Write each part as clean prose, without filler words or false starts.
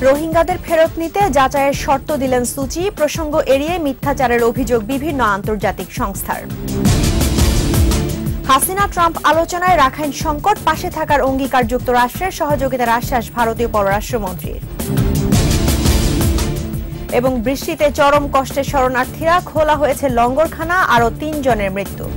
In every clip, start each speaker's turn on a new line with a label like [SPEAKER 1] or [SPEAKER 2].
[SPEAKER 1] রোহিঙ্গাদের ফেরত নিতে যাচাইয়ের শর্ত দিলেন সুচি। প্রসঙ্গ এড়িয়ে মিথ্যাচারের অভিযোগ বিভিন্ন আন্তর্জাতিক সংস্থার। হাসিনা ট্রাম্প আলোচনায় রাখাইন সংকট, পাশে থাকার অঙ্গীকার যুক্তরাষ্ট্রের, সহযোগিতার আশ্বাস ভারতীয় পররাষ্ট্রমন্ত্রীর। এবং বৃষ্টিতে চরম কষ্টে শরণার্থীরা, খোলা হয়েছে লঙ্গরখানা, আরও 3 জনের মৃত্যু।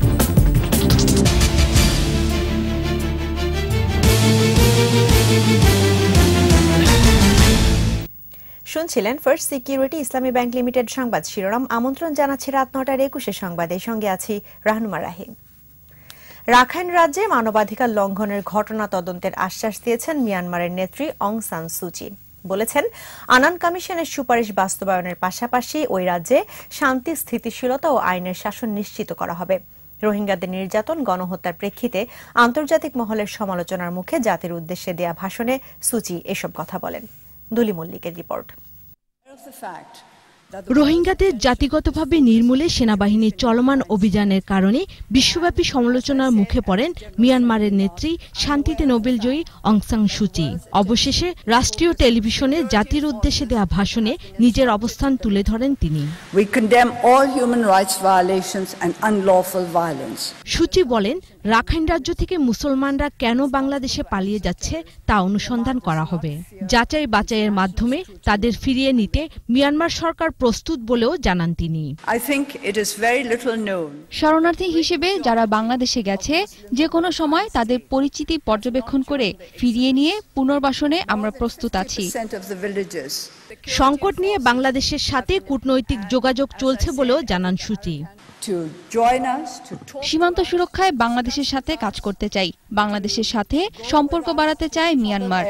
[SPEAKER 1] শুনছিলেন first security Islami bank limited সংবাদ শিরোনাম। আমন্ত্রণ জানাচ্ছি রাত 9:21 সংবাদের সঙ্গে আছি রাহনুমা রাহিম। রাখাইন রাজ্যে মানবাধিকার লঙ্ঘনের ঘটনা তদন্তের আশ্বাস দিয়েছেন মিয়ানমারের নেত্রী অং সান সুচি। বলেছেন, আনান কমিশনের সুপারিশ বাস্তবায়নের পাশাপাশি ওই রাজ্যে শান্তি, স্থিতিশীলতা ও আইনের শাসন নিশ্চিত করা হবে। রোহিঙ্গাদের নির্যাতন, গণহত্যার প্রেক্ষিতে আন্তর্জাতিক মহলের সমালোচনার মুখে জাতির উদ্দেশ্যে দেয়া ভাষণে সুচি এসব কথা বলেন। দুলি মল্লিকের রিপোর্ট।
[SPEAKER 2] রোহিঙ্গাদের জাতিগতভাবে নির্মূলে সেনাবাহিনীর চলমান অভিযানের কারণে বিশ্বব্যাপী সমালোচনার মুখে পড়েন মিয়ানমারের নেত্রী, শান্তিতে নোবেলজয়ী অং সান সুচি। অবশেষে রাষ্ট্রীয় টেলিভিশনে জাতির উদ্দেশ্যে দেয়া ভাষণে নিজের অবস্থান তুলে ধরেন তিনি। সুচি বলেন, রাখাইন রাজ্য থেকে মুসলমানরা কেন বাংলাদেশে পালিয়ে যাচ্ছে তা অনুসন্ধান করা হবে। যাচাই বাছাইয়ের মাধ্যমে তাদের ফিরিয়ে নিতে মিয়ানমার সরকার প্রস্তুত বলেও জানান তিনি।
[SPEAKER 3] শরণার্থী হিসেবে যারা বাংলাদেশে গেছে, যে কোনো সময় তাদের পরিচিতি পর্যবেক্ষণ করে ফিরিয়ে নিয়ে পুনর্বাসনে আমরা প্রস্তুত আছি।
[SPEAKER 2] সংকট নিয়ে বাংলাদেশের সাথে কূটনৈতিক যোগাযোগ চলছে বলেও জানান সুচি।
[SPEAKER 3] সীমান্ত সুরক্ষায় বাংলাদেশের সাথে কাজ করতে চাই। বাংলাদেশের সাথে সম্পর্ক বাড়াতে চায় মিয়ানমার।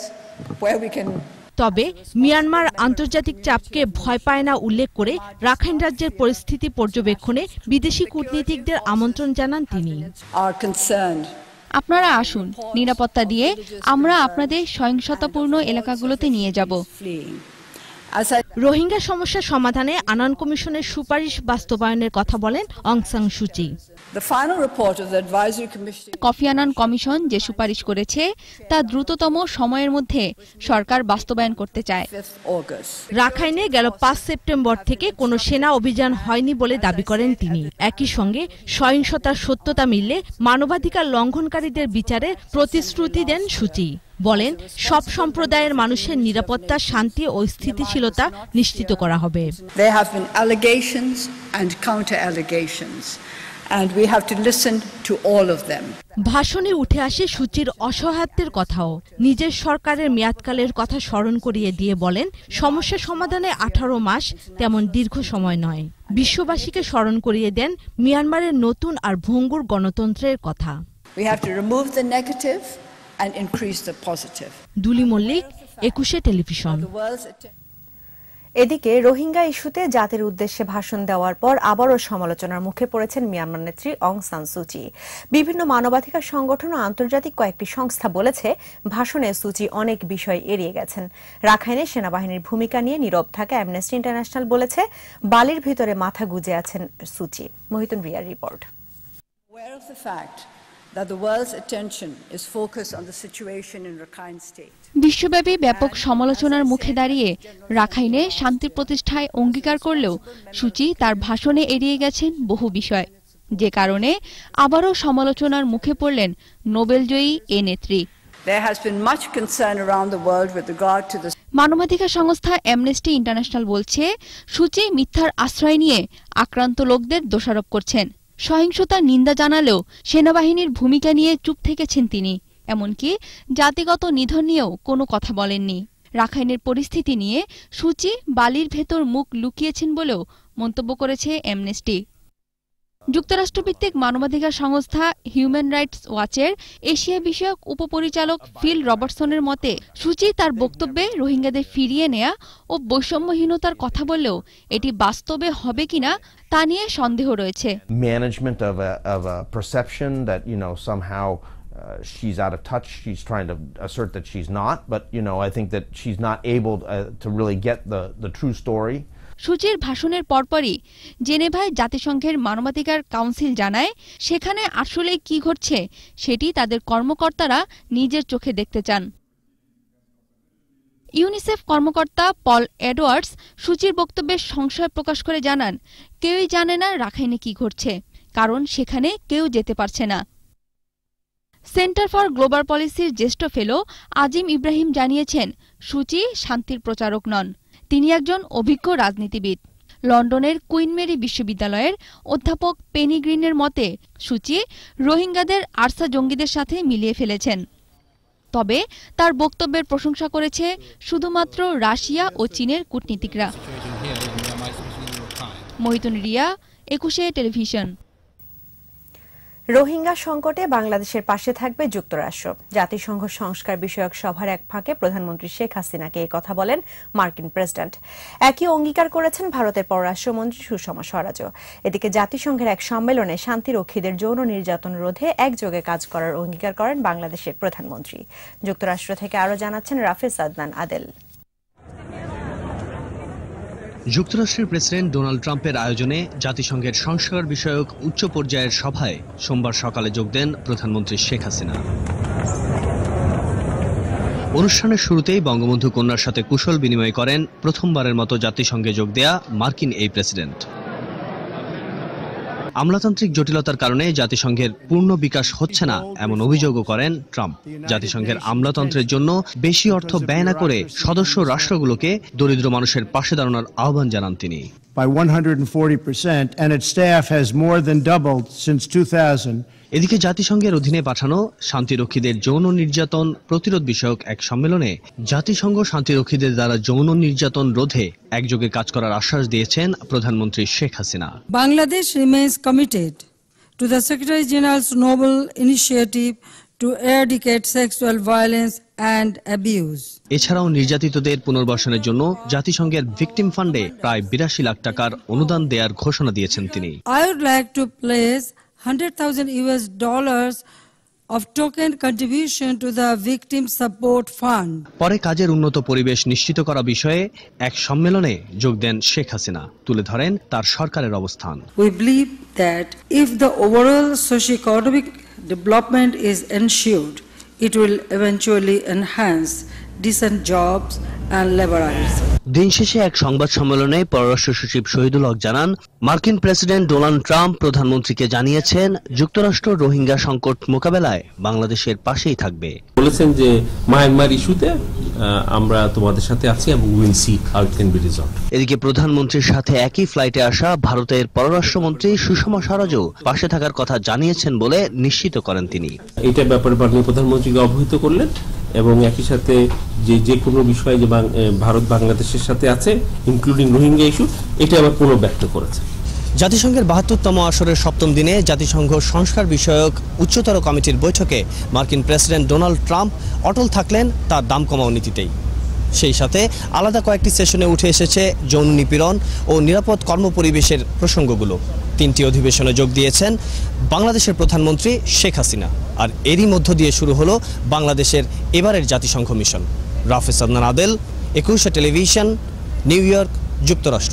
[SPEAKER 2] তবে মিয়ানমার আন্তর্জাতিক চাপকে ভয় পায় না উল্লেখ করে রাখাইন রাজ্যের পরিস্থিতি পর্যবেক্ষণে বিদেশি কূটনীতিকদের আমন্ত্রণ জানান তিনি।
[SPEAKER 3] আপনারা আসুন, নিরাপত্তা দিয়ে আমরা আপনাদের সহিংসতাপূর্ণ এলাকাগুলোতে নিয়ে যাব।
[SPEAKER 2] রোহিঙ্গা সমস্যা সমাধানে আনান কমিশনের সুপারিশ বাস্তবায়নের কথা বলেন অং সান সুচি।
[SPEAKER 3] কফি আনান কমিশন যে সুপারিশ করেছে তা দ্রুততম সময়ের মধ্যে সরকার বাস্তবায়ন করতে চায়।
[SPEAKER 2] রাখাইনে গেল 5 সেপ্টেম্বর থেকে কোনো সেনা অভিযান হয়নি বলে দাবি করেন তিনি। একই সঙ্গে সহিংসতার সত্যতা মিললে মানবাধিকার লঙ্ঘনকারীদের বিচারের প্রতিশ্রুতি দেন সুচি। বলেন, সব সম্প্রদায়ের মানুষের নিরাপত্তা, শান্তি ও স্থিতিশীলতা নিশ্চিত করা হবে। ভাষণে উঠে আসে সুচির অসহায়ত্বের কথাও। নিজের সরকারের মেয়াদকালের কথা স্মরণ করিয়ে দিয়ে বলেন, সমস্যা সমাধানে 18 মাস তেমন দীর্ঘ সময় নয়। বিশ্ববাসীকে স্মরণ করিয়ে দেন মিয়ানমারের নতুন আর ভঙ্গুর গণতন্ত্রের কথা। দুলি মল্লিক, 21 টেলিভিশন।
[SPEAKER 1] এদিকে রোহিঙ্গা ইস্যুতে জাতির উদ্দেশ্যে ভাষণ দেওয়ার পর আবারও সমালোচনার মুখে পড়েছেন মিয়ানমার নেত্রী অং সান সুচি। বিভিন্ন মানবাধিকার সংগঠন ও আন্তর্জাতিক কয়েকটি সংস্থা বলেছে, ভাষণে সুচি অনেক বিষয় এড়িয়ে গেছেন। রাখাইনে সেনাবাহিনীর ভূমিকা নিয়ে নীরব থাকা অ্যামনেস্টি ইন্টারন্যাশনাল বলেছে, বালির ভিতরে মাথা গুজে আছেন সুচি। মহিতুন রিয়ার রিপোর্ট।
[SPEAKER 3] বিশ্বব্যাপী ব্যাপক সমালোচনার মুখে দাঁড়িয়ে রাখাইনে শান্তি প্রতিষ্ঠায় অঙ্গীকার করলেও সুচি তার ভাষণে এড়িয়ে গেছেন বহু বিষয়, যে কারণে আবারও সমালোচনার মুখে পড়লেন নোবেলজয়ী এ নেত্রী। মানবাধিকার সংস্থা অ্যামনেস্টি ইন্টারন্যাশনাল বলছে, সুচি মিথ্যার আশ্রয় নিয়ে আক্রান্ত লোকদের দোষারোপ করছেন। সহিংসতার নিন্দা জানালেও সেনাবাহিনীর ভূমিকা নিয়ে চুপ থেকেছেন তিনি। এমনকি জাতিগত নিধন নিয়েও কোনো কথা বলেননি। রাখাইনের পরিস্থিতি নিয়ে সুচি বালির ভেতর মুখ লুকিয়েছেন বলেও মন্তব্য করেছে অ্যামনেস্টি। যুক্তরাষ্ট্রভিত্তিক মানবাধিকার সংস্থা হিউম্যান রাইটস ওয়াচের এশিয়া বিষয়ক উপপরিচালক ফিল রবার্টসনের মতে, সুচি তার বক্তব্যে রোহিঙ্গাদের ফিরিয়ে নেয়া ও বৈষম্যহীনতার কথা বললেও এটি বাস্তবে হবে কিনা তা নিয়ে সন্দেহ রয়েছে।
[SPEAKER 4] Management of a perception that, somehow she's out of touch. She's trying to assert that she's not, but I think that she's not able to really get the true story.
[SPEAKER 3] সুচির ভাষণের পরপরই জেনেভায় জাতিসংঘের মানবাধিকার কাউন্সিল জানায়, সেখানে আসলে কি ঘটছে সেটি তাদের কর্মকর্তারা নিজের চোখে দেখতে চান। ইউনিসেফ কর্মকর্তা পল এডওয়ার্ডস সূচির বক্তব্যে সংশয় প্রকাশ করে জানান, কেউই জানে না রাখাইনে কি ঘটছে, কারণ সেখানে কেউ যেতে পারছে না। সেন্টার ফর গ্লোবাল পলিসির জ্যেষ্ঠ ফেলো আজিম ইব্রাহিম জানিয়েছেন, সূচি শান্তির প্রচারক নন, তিনি একজন অভিজ্ঞ রাজনীতিবিদ। লন্ডনের কুইন মেরি বিশ্ববিদ্যালয়ের অধ্যাপক পেনি গ্রিনের মতে, সূচি রোহিঙ্গাদের আরসা জঙ্গিদের সাথে মিলিয়ে ফেলেছেন। তবে তার বক্তব্যের প্রশংসা করেছে শুধুমাত্র রাশিয়া ও চীনের কূটনীতিকরা। মহিতুন রিয়া, 21 টেলিভিশন।
[SPEAKER 1] রোহিঙ্গা সংকটে বাংলাদেশের পাশে থাকবে যুক্তরাষ্ট্র। জাতিসংঘ সংস্কার বিষয়ক সভার এক ফাঁকে প্রধানমন্ত্রী শেখ হাসিনাকে এই কথা বলেন মার্কিন প্রেসিডেন্ট। একই অঙ্গীকার করেছেন ভারতের পররাষ্ট্রমন্ত্রী সুষমা স্বরাজও। এদিকে জাতিসংঘের এক সম্মেলনে শান্তিরক্ষীদের যৌন নির্যাতন রোধে একযোগে কাজ করার অঙ্গীকার করেন বাংলাদেশের প্রধানমন্ত্রী। যুক্তরাষ্ট্র থেকে আরও জানাচ্ছেন রাফেজ আদনান আদেল।
[SPEAKER 5] যুক্তরাষ্ট্রের প্রেসিডেন্ট ডোনাল্ড ট্রাম্পের আয়োজনে জাতিসংঘের সংস্কার বিষয়ক উচ্চ পর্যায়ের সভায় সোমবার সকালে যোগ দেন প্রধানমন্ত্রী শেখ হাসিনা। অনুষ্ঠানের শুরুতেই বঙ্গবন্ধু কন্যার সাথে কুশল বিনিময় করেন প্রথমবারের মতো জাতিসংঘে যোগ দেয়া মার্কিন এই প্রেসিডেন্ট। আমলাতান্ত্রিক জটিলতার কারণে জাতিসংঘের পূর্ণ বিকাশ হচ্ছে না এমন অভিযোগও করেন ট্রাম্প। জাতিসংঘের আমলাতন্ত্রের জন্য বেশি অর্থ ব্যয় না করে সদস্য রাষ্ট্রগুলোকে দরিদ্র মানুষের পাশে দাঁড়ানোর আহ্বান জানান তিনি।
[SPEAKER 6] By 140%, and its staff has more than doubled since 2000.
[SPEAKER 5] এদিকে জাতিসংঘের অধীনে পাঠানো শান্তিরক্ষীদের যৌন নির্যাতন প্রতিরোধ বিষয়ক এক সম্মেলনে জাতিসংঘ শান্তিরক্ষীদের দ্বারা যৌন নির্যাতন রোধে একযোগে কাজ করার আশ্বাস দিয়েছেন প্রধানমন্ত্রী Sheikh Hasina.
[SPEAKER 7] Bangladesh remains committed to the Secretary General's noble initiative to eradicate sexual violence and abuse.
[SPEAKER 5] এছাড়াও নির্যাতিতদের পুনর্বাসনের জন্য জাতিসংঘের ভিকটিম ফান্ডে প্রায় 82 লাখ টাকার অনুদান দেওয়ার ঘোষণা দিয়েছেন তিনি।
[SPEAKER 7] I would like to place $100,000 of token contribution to the Victim Support Fund.
[SPEAKER 5] পরে কাজের উন্নত পরিবেশ নিশ্চিত করা বিষয়ে এক সম্মেলনে যোগ দেন শেখ হাসিনা, তুলে ধরেন তার সরকারের অবস্থান।
[SPEAKER 7] We believe that if the overall socio-economic development is ensured, it will eventually enhance decent jobs and labor rights.
[SPEAKER 5] দিন শেষে এক সংবাদ সম্মেলনে পররাষ্ট্র সচিব শহীদুল হক জানান, মার্কিন প্রেসিডেন্ট ডোনাল্ড ট্রাম্প প্রধানমন্ত্রীকে জানিয়েছেন যুক্তরাষ্ট্র রোহিঙ্গা সংকট মোকাবেলায় বাংলাদেশের পাশেই থাকবে।
[SPEAKER 8] বলেছেন যে মায়ানমার ইস্যুতে আমরা তোমাদের সাথে আছি এবং will see how it can be resolved.
[SPEAKER 5] এদিকে প্রধানমন্ত্রীর সাথে একই ফ্লাইটে আসা ভারতের পররাষ্ট্রমন্ত্রী সুষমা স্বরাজও পাশে থাকার কথা জানিয়েছেন বলে নিশ্চিত করেন তিনি।
[SPEAKER 8] এটা ব্যাপারে মাননীয় প্রধানমন্ত্রীকে অবহিত করলেন এবং একই সাথে যে কোনো বিষয়ে যে ভারত বাংলাদেশের সাথে আছে ইনক্লুডিং রোহিঙ্গা ইস্যু, এটা আবার পুনর্ব্যক্ত করেছে।
[SPEAKER 5] জাতিসংঘের ৭২তম আসরের ৭ম দিনে জাতিসংঘ সংস্কার বিষয়ক উচ্চতর কমিটির বৈঠকে মার্কিন প্রেসিডেন্ট ডোনাল্ড ট্রাম্প অটল থাকলেন তার দাম কমাও নীতিতেই। সেই সাথে আলাদা কয়েকটি সেশনে উঠে এসেছে যৌন নিপীড়ন ও নিরাপদ কর্মপরিবেশের প্রসঙ্গগুলো। 3টি অধিবেশনে যোগ দিয়েছেন বাংলাদেশের প্রধানমন্ত্রী শেখ হাসিনা। আর এরই মধ্য দিয়ে শুরু হলো বাংলাদেশের এবারের জাতিসংঘ মিশন। Rafez Adnan Adel, 21 television, New York, যুক্তরাষ্ট্র।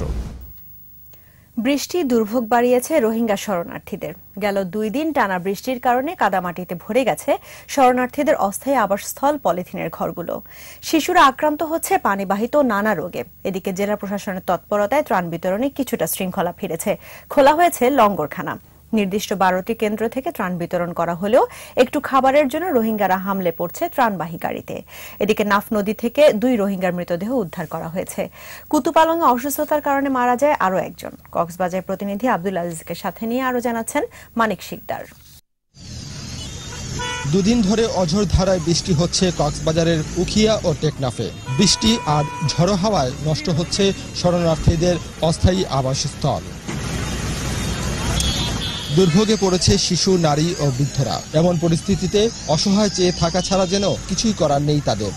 [SPEAKER 1] বৃষ্টি দুর্ভোগ বাড়িয়েছে রোহিঙ্গা শরণার্থীদের। গেল 2 দিন টানা বৃষ্টির কারণে কাদামাটিতে ভরে গেছে শরণার্থীদের অস্থায়ী আবাসস্থল পলিথিনের ঘরগুলো। শিশুরা আক্রান্ত হচ্ছে পানিবাহিত নানা রোগে। এদিকে জেলা প্রশাসনের তৎপরতায় ত্রাণ বিতরণে কিছুটা শৃঙ্খলা ফিরেছে। খোলা হয়েছে লঙ্গরখানা। নির্দিষ্ট 12টি কেন্দ্র থেকে ত্রাণ বিতরণ করা হলেও একটু খাবারের জন্য রোহিঙ্গারা হামলে পড়ছে ত্রাণবাহী গাড়িতে। এদিকে নাফ নদী থেকে 2 রোহিঙ্গার মৃতদেহ উদ্ধার করা হয়েছে। কুতুপালংয়ে অসুস্থতার কারণে মারা যায় আরও একজন। কক্সবাজার প্রতিনিধি আব্দুল আজিজকে সাথে নিয়ে আরও জানাচ্ছেন মানিক শিকদার।
[SPEAKER 9] 2 দিন ধরে অঝোর ধারায় বৃষ্টি হচ্ছে কক্সবাজারের উখিয়া ও টেকনাফে। বৃষ্টি আর ঝড়ো হাওয়ায় নষ্ট হচ্ছে শরণার্থীদের অস্থায়ী আবাসস্থল। দুর্ভোগে পড়েছে শিশু, নারী ও বৃদ্ধরা। এমন পরিস্থিতিতে অসহায় চেয়ে থাকা ছাড়া যেন কিছুই করার নেই তাদের।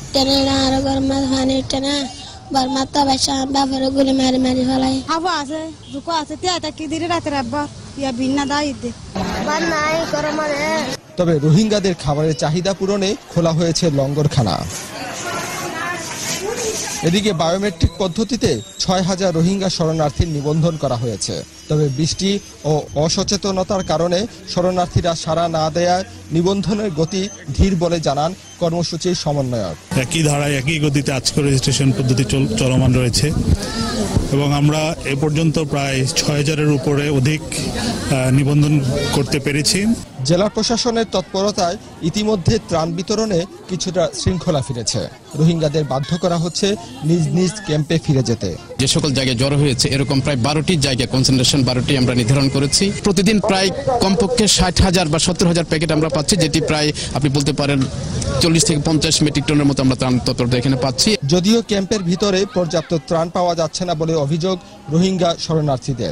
[SPEAKER 9] তবে রোহিঙ্গাদের খাবারের চাহিদা পূরণে খোলা হয়েছে লঙ্গরখানা। এদিকে বায়োমেট্রিক পদ্ধতিতে 6,000 রোহিঙ্গা শরণার্থীর নিবন্ধন করা হয়েছে। তবে বৃষ্টি ও অসচেতনতার কারণে শরণার্থীরা সাড়া না দেয়ায় নিবন্ধনের গতি ধীর বলে জানান কর্মসূচির সমন্বয়ক।
[SPEAKER 10] একই ধারায় একই গতিতে আজকে রেজিস্ট্রেশন পদ্ধতি চলমান রয়েছে এবং আমরা এ পর্যন্ত প্রায় 6,000-এর উপরে অধিক নিবন্ধন করতে পেরেছি।
[SPEAKER 9] জেলা প্রশাসনের তৎপরতায় ইতিমধ্যে ত্রাণ বিতরণে কিছুটা শৃঙ্খলা ফিরেছে। রোহিঙ্গাদের বাধ্য করা হচ্ছে নিজ নিজ ক্যাম্পে ফিরে যেতে।
[SPEAKER 11] যে সকল জায়গায় জড়ো হয়েছে এরকম প্রায় 12টি জায়গায় কনসেন্ট্রেশন 12টি আমরা নির্ধারণ করেছি। প্রতিদিন প্রায় কমপক্ষে 60,000 বা 70,000 প্যাকেট আমরা পাচ্ছি, যেটি প্রায় আপনি বলতে পারেন 40 থেকে 50 মেট্রিক টনের মতো আমরা ত্রাণ তৎপরতা এখানে পাচ্ছি।
[SPEAKER 9] যদিও ক্যাম্পের ভিতরে পর্যাপ্ত ত্রাণ পাওয়া যাচ্ছে না বলে অভিযোগ রোহিঙ্গা শরণার্থীদের।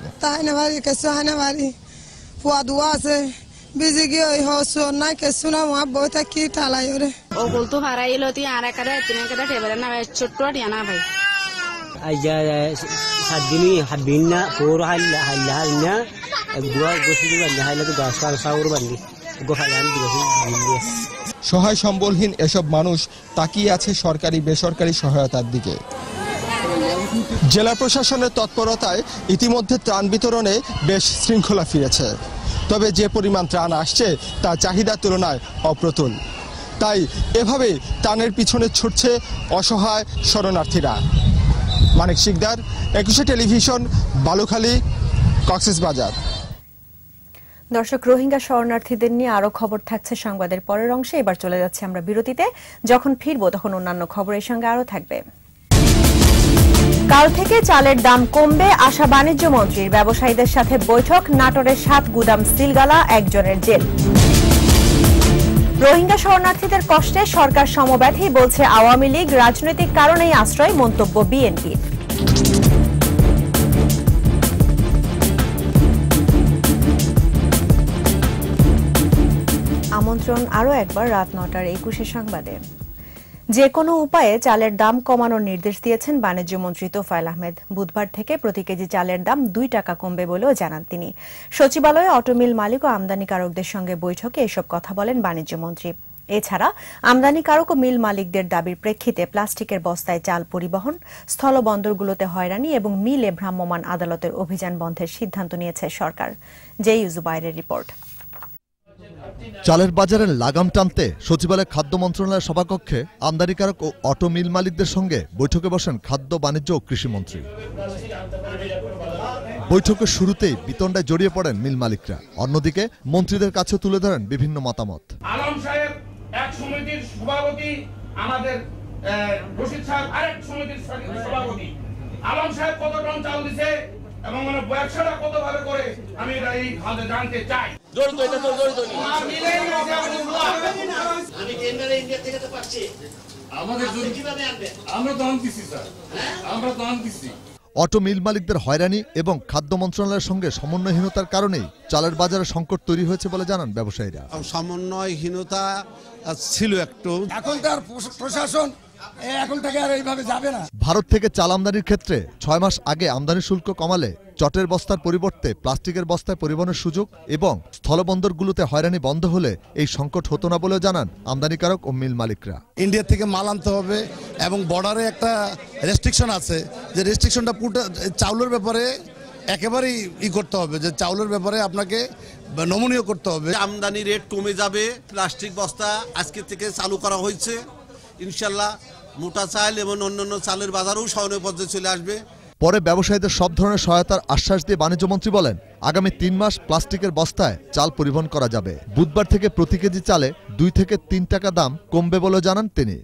[SPEAKER 9] সহায় সম্বলহীন এসব মানুষ তাকিয়ে আছে সরকারি বেসরকারি সহায়তার দিকে। জেলা প্রশাসনের তৎপরতায় ইতিমধ্যে ত্রাণ বিতরণে বেশ শৃঙ্খলা ফিরেছে। তবে যে পরিমাণ ত্রাণ আসছে তা চাহিদার তুলনায় অপ্রতুল। তাই এভাবে ত্রাণের পিছনে ছুটছে অসহায় শরণার্থীরা। মানিক শিকদার, 21 টেলিভিশন, বালুখালী, কক্সবাজার।
[SPEAKER 1] দর্শক, রোহিঙ্গা শরণার্থীদের নিয়ে আরো খবর থাকছে সংবাদের পরের অংশে। এবার চলে যাচ্ছে আমরা বিরতিতে। যখন ফিরবো তখন অন্যান্য খবরের সঙ্গে আরো থাকবে। কাল থেকে চালের দাম কমবে আশা বাণিজ্য মন্ত্রীর। ব্যবসায়ীদের সাথে বৈঠক। নাটোরের 7 গুদাম সিলগালা, একজনের জেল। রোহিঙ্গা শরণার্থীদের কষ্টে সরকার সমব্যথী, বলছে আওয়ামী লীগ। রাজনৈতিক কারণেই আশ্রয়, মন্তব্য বিএনপির। আমন্ত্রণ আরও একবার রাত 9টার 21 সংবাদে। যে কোনো উপায়ে চালের দাম কমানোর নির্দেশ দিয়েছেন বাণিজ্য মন্ত্রী তোফায়েল আহমেদ। বুধবার থেকে প্রতি কেজি চালের দাম 2 টাকা কমবে বলেও জানান তিনি। সচিবালয়ে অটোমিল মালিক ও আমদানিকারকদের সঙ্গে বৈঠকে এসব কথা বলেন বাণিজ্য মন্ত্রী। এছাড়া আমদানিকারক ও মিল মালিকদের দাবির প্রেক্ষিতে প্লাস্টিকের বস্তায় চাল পরিবহন, স্থলবন্দরগুলোতে হয়রানি এবং মিলে ভ্রাম্যমাণ আদালতের অভিযান বন্ধের সিদ্ধান্ত নিয়েছে সরকার। JU জুবাইরের report.
[SPEAKER 12] চালের বাজারের লাগাম টানতে সচিবালয় খাদ্য মন্ত্রণালয়ের সভাকক্ষে আমদানিকারক ও অটো মিল মালিকদের সঙ্গে বৈঠকে বসেন খাদ্য, বাণিজ্য ও কৃষিমন্ত্রী। বৈঠকের শুরুতেই বিতণ্ডায় জড়িয়ে পড়েন মিল মালিকরা। অন্যদিকে মন্ত্রীদের কাছে তুলে ধরেন বিভিন্ন মতামত।
[SPEAKER 13] আলম সাহেব এক সমিতির সভাপতি, আমাদের রশিদ সাহেব আরেক সমিতির সভাপতি। আলম সাহেব কত টন চাল দিছে এবং ব্যবসাটা কতভাবে করে আমি এটা এই খাদ্য জানতে চাই।
[SPEAKER 12] অটো মিল মালিকদের হয়রানি এবং খাদ্য মন্ত্রণালয়ের সঙ্গে সমন্বয়হীনতার কারণেই চালের বাজারে সংকট তৈরি হয়েছে বলে জানান ব্যবসায়ীরা।
[SPEAKER 14] সমন্বয়হীনতা ছিল একটু, এখন তার প্রশাসন এখন থেকে আর এইভাবে যাবে না।
[SPEAKER 12] ভারত থেকে চাল আমদানির ক্ষেত্রে 6 মাস আগে আমদানি শুল্ক কমালে চটের বস্তার পরিবর্তে প্লাস্টিকের বস্তায় পরিবহনের সুযোগ এবং স্থলবন্দরগুলোতে হয়রানি বন্ধ হলে এই সংকট হতো না বলেও জানান আমদানিকারক ও মিল মালিকরা।
[SPEAKER 14] ইন্ডিয়া থেকে মাল আনতে হবে এবং বর্ডারে একটা রেস্ট্রিকশন আছে, যে রেস্ট্রিকশনটা পুরো চাউলের ব্যাপারে একেবারেই করতে হবে, যে চাউলের ব্যাপারে আপনাকে নমনীয় করতে হবে।
[SPEAKER 15] আমদানি রেট কমে যাবে। প্লাস্টিক বস্তা আজকে থেকে চালু করা হয়েছে। ইনশাল্লাহ মোটা চাল এবং অন্যান্য চালের বাজারও সহনীয় পর্যায়ে চলে আসবে।
[SPEAKER 12] পরে ব্যবসায়ীদের সব ধরনের সহায়তার আশ্বাস দিয়ে বাণিজ্যমন্ত্রী বলেন, আগামী 3 মাস প্লাস্টিকের বস্তায় চাল পরিবহন করা যাবে। বুধবার থেকে প্রতি কেজি চালে 2 থেকে 3 টাকা দাম কমবে বলে জানান তিনি।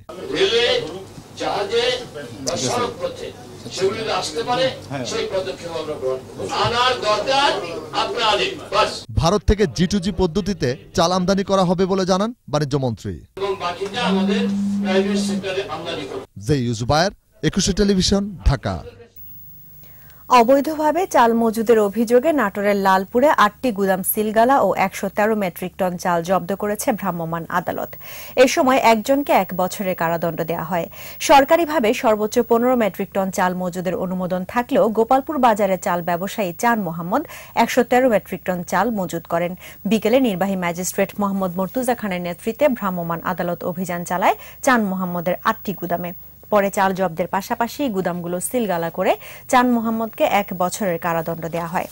[SPEAKER 12] ভারত থেকে G2G পদ্ধতিতে চাল আমদানি করা হবে বলে জানান বাণিজ্য মন্ত্রী। জেইউ জুবায়ের, 21 টেলিভিশন, ঢাকা।
[SPEAKER 1] অবৈধভাবে চাল মজুদের অভিযোগে নাটোরের লালপুরে 8টি গুদাম সিলগালা ও 113 মেট্রিক টন চাল জব্দ করেছে ভ্রাম্যমাণ আদালত। এ সময় একজনকে 1 বছরের কারাদণ্ড দেওয়া হয়। সরকারিভাবে সর্বোচ্চ 15 মেট্রিক টন চাল মজুদের অনুমোদন থাকলেও গোপালপুর বাজারে চাল ব্যবসায়ী চান মোহাম্মদ 113 মেট্রিক টন চাল মজুদ করেন। বিকেলে নির্বাহী ম্যাজিস্ট্রেট মোহাম্মদ মর্তুজা খানের নেতৃত্বে ভ্রাম্যমাণ আদালত অভিযান চালায় চান মোহাম্মদের 8টি গুদামে। পরে চাল জব্দের পাশাপাশি গুদামগুলো সিলগালা করে চান মোহাম্মদকে 1 বছরের কারাদণ্ড দেওয়া হয়।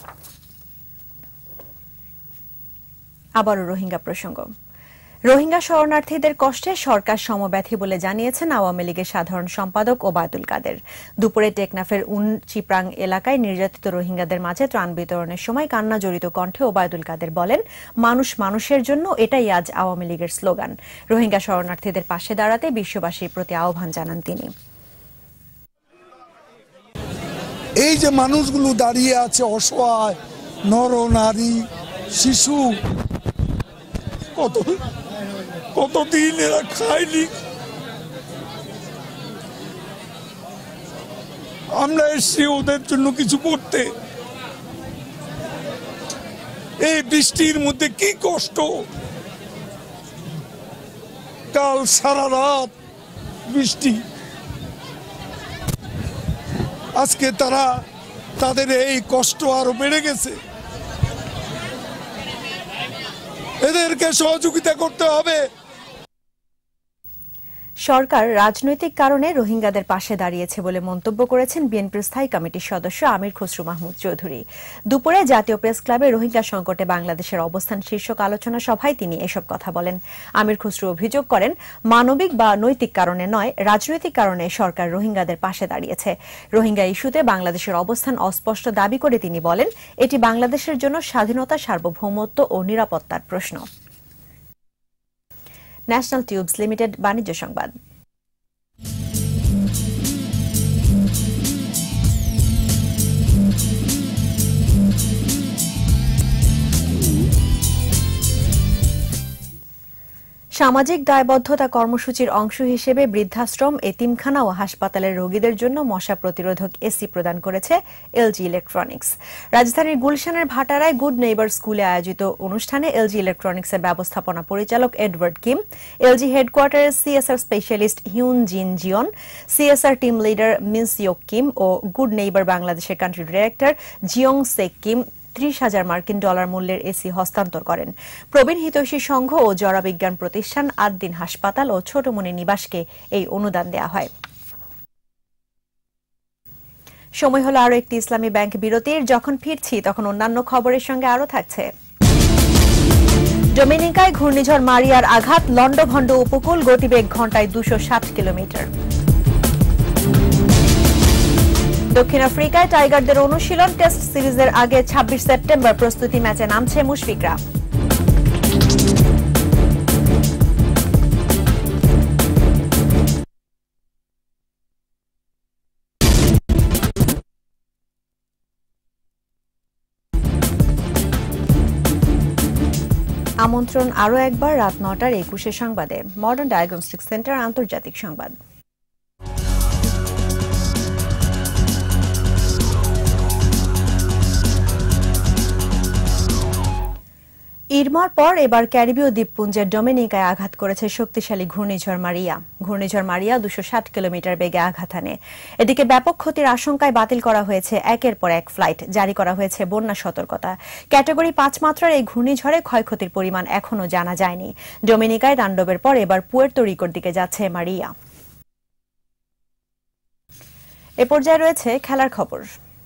[SPEAKER 1] আবারও রোহিঙ্গা প্রসঙ্গ। রোহিঙ্গা শরণার্থীদের কষ্টে সরকার সমব্যথী বলে জানিয়েছেন আওয়ামী লীগের সাধারণ সম্পাদক ওবায়দুল কাদের। দুপুরে টেকনাফের চিপ্রাং এলাকায় নির্যাতিত রোহিঙ্গাদের মাঝে ত্রাণ বিতরণের সময় কান্না জড়িত কণ্ঠে ওবায়দুল কাদের বলেন, মানুষ মানুষের জন্য, এটাই আজ আওয়ামী লীগের স্লোগান। রোহিঙ্গা শরণার্থীদের পাশে দাঁড়াতে বিশ্ববাসীর প্রতি আহ্বান জানান তিনি।
[SPEAKER 16] এই যে মানুষগুলো দাঁড়িয়ে আছে অসহায়, নর নারী শিশু, কতদিন এরা খায়নি। আমরা এসছি ওদের জন্য কিছু করতে। এই বৃষ্টির মধ্যে কি কষ্ট, কাল সারা রাত বৃষ্টি, আজকে তাদের এই কষ্ট আরো বেড়ে গেছে। এদেরকে সহযোগিতা করতে হবে।
[SPEAKER 1] সরকার রাজনৈতিক কারণে রোহিঙ্গাদের পাশে দাঁড়িয়েছে বলে মন্তব্য করেছেন বিএনপির স্থায়ী কমিটির সদস্য আমির খসরু মাহমুদ চৌধুরী। দুপুরে জাতীয় প্রেস ক্লাবে রোহিঙ্গা সংকটে বাংলাদেশের অবস্থান শীর্ষক আলোচনা সভায় তিনি এসব কথা বলেন। আমির খসরু অভিযোগ করেন, মানবিক বা নৈতিক কারণে নয়, রাজনৈতিক কারণে সরকার রোহিঙ্গাদের পাশে দাঁড়িয়েছে। রোহিঙ্গা ইস্যুতে বাংলাদেশের অবস্থান অস্পষ্ট দাবি করে তিনি বলেন, এটি বাংলাদেশের জন্য স্বাধীনতা, সার্বভৌমত্ব ও নিরাপত্তার প্রশ্ন। ন্যাশনাল টিউবস লিমিটেড বাণিজ্য সংবাদ। সামাজিক দায়বদ্ধতা কর্মসূচির অংশ হিসেবে বৃদ্ধাশ্রম, এতিমখানা ও হাসপাতালের রোগীদের জন্য মশা প্রতিরোধক এসি প্রদান করেছে এলজি ইলেকট্রনিক্স। রাজধানীর গুলশানের ভাটারায় গুড নেইবার স্কুলে আয়োজিত অনুষ্ঠানে এলজি ইলেকট্রনিক্সের ব্যবস্থাপনা পরিচালক এডওয়ার্ড কিম, এলজি হেডকোয়ার্টারের CSR specialist Hyun Jin Jeon, CSR team leader Minseok Kim ও গুড নেইবার বাংলাদেশের country director Jeong Seok Kim 30,000 মার্কিন ডলার মূল্যের এসি হস্তান্তর করেন। প্রবীণ হিতৈষী সংঘ ও জরাবিজ্ঞান প্রতিষ্ঠান আদ্দিন হাসপাতাল ও ছোটমনি নিবাসকে এই অনুদান দেওয়া হয়। সময় হলো আরো একটি ইসলামী ব্যাংক বিরতির। যখন ফিরছি তখন অন্যান্য খবরের সঙ্গে আরো থাকছে। ডোমিনিকায় ঘূর্ণিঝড় মারিয়ার আঘাত, লন্ডভন্ড উপকূল, গতিবেগ ঘন্টায় 260 কিলোমিটার। দক্ষিণ আফ্রিকায় টাইগারদের অনুশীলন, টেস্ট সিরিজের আগে 26 সেপ্টেম্বর প্রস্তুতি ম্যাচে নামছে মুশফিকরা। আমন্ত্রণ আরো একবার রাত 9টার 21 সংবাদে। মডার্ন ডায়াগনস্টিক সেন্টার আন্তর্জাতিক সংবাদ। ইরমার পর এবার ক্যারিবীয় দ্বীপপুঞ্জের ডোমিনিকায় আঘাত করেছে শক্তিশালী ঘূর্ণিঝড় মারিয়া। ঘূর্ণিঝড় মারিয়া 260 কিলোমিটার বেগে আঘাত হানে। এদিকে ব্যাপক ক্ষতির আশঙ্কায় বাতিল করা হয়েছে একের পর এক ফ্লাইট, জারি করা হয়েছে বন্যা সতর্কতা। ক্যাটাগরি 5 মাত্রার এই ঘূর্ণিঝড়ে ক্ষয়ক্ষতির পরিমাণ এখনো জানা যায়নি। ডোমিনিকায় তাণ্ডবের পর এবার পুয়ের্তো রিকোর দিকে যাচ্ছে মারিয়া। এ পর্যায়ে রয়েছে খেলার খবর।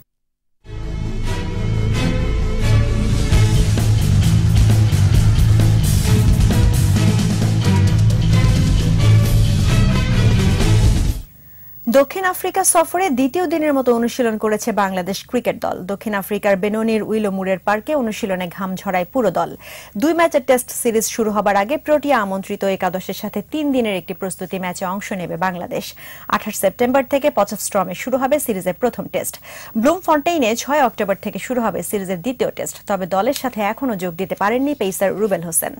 [SPEAKER 1] দক্ষিণ আফ্রিকা সফরে দ্বিতীয় দিনের মতো অনুশীলন করেছে বাংলাদেশ ক্রিকেট দল। দক্ষিণ আফ্রিকার বেনোনির উইলোমুরের পার্কে অনুশীলনে ঘাম ঝরায় পুরো দল। 2 ম্যাচের টেস্ট সিরিজ শুরু হবার আগে প্রোটিয়া আমন্ত্রিত একাদশের সাথে 3 দিনের একটি প্রস্তুতি ম্যাচে অংশ নেবে বাংলাদেশ। 28 সেপ্টেম্বর থেকে পচেফস্ট্রমে শুরু হবে সিরিজের প্রথম টেস্ট। ব্লুমফন্টেইনে 6 অক্টোবর থেকে শুরু হবে সিরিজের দ্বিতীয় টেস্ট। তবে দলের সাথে এখনো যোগ দিতে পারেননি পেসার রুবেল হোসেন।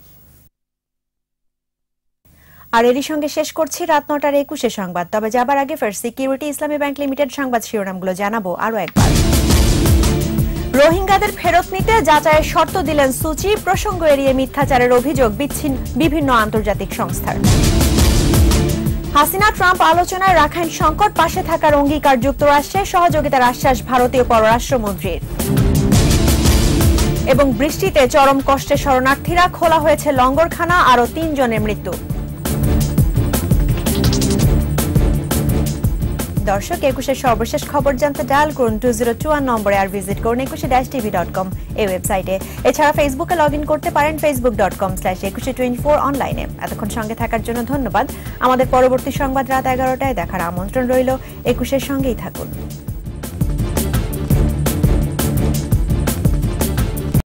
[SPEAKER 1] আর এরই সঙ্গে শেষ করছি রাত 9টার 21 সংবাদ। তবে যাবার আগে first security Islami bank limited সংবাদ শিরোনামগুলো জানাবো আরো একবার। রোহিঙ্গাদের ফেরত নিতে যাচাইয়ের শর্ত দিলেন সুচি, প্রসঙ্গ এড়িয়ে মিথ্যাচারের অভিযোগ বিভিন্ন আন্তর্জাতিক সংস্থার। হাসিনা ট্রাম্প আলোচনায় রাখাইন সংকট, পাশে থাকার অঙ্গীকার যুক্তরাষ্ট্রের, সহযোগিতার আশ্বাস ভারতীয় পররাষ্ট্রমন্ত্রীর। এবং বৃষ্টিতে চরম কষ্টে শরণার্থীরা, খোলা হয়েছে লঙ্গরখানা, আরো 3 জনের মৃত্যু। দর্শক, 21-এর সর্বশেষ খবর জানতে ডায়াল করুন 2021 নম্বরে আর ভিজিট করুন 21-tv.com এই ওয়েবসাইটে। এছাড়া ফেসবুকে লগ ইন করতে পারেন facebook.com/2124 অনলাইনে। এতক্ষণ সঙ্গে থাকার জন্য ধন্যবাদ। আমাদের পরবর্তী সংবাদ রাত 11টায় দেখার আমন্ত্রণ রইল। 21-এর সঙ্গেই থাকুন।